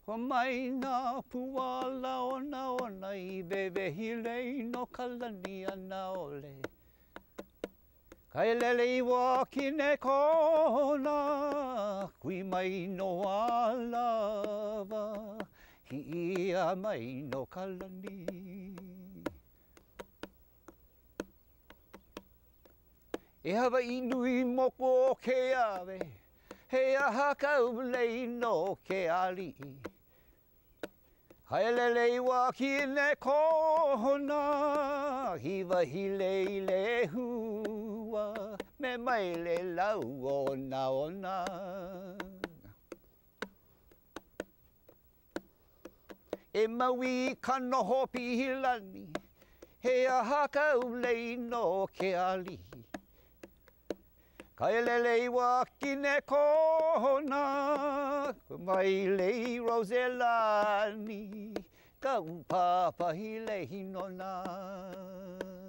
mai nā puala ona I wewehilei no kalani ana ole. Ka ʻElele I Wakinekona, kui mai no alawa, hiʻia mai no kalani. E Hawaiʻi nui moko o ke awe, he aha kaulei no ke aliʻi. Ka ʻElele I Wakinekona, hiwa hilei le hua, me mai le lau ona. E maui ka noho pihilani, he aha kaulei no ke aliʻi. Ka ʻElele I Wakinekona, mai lei Roselani, ka upapa hi le hinona.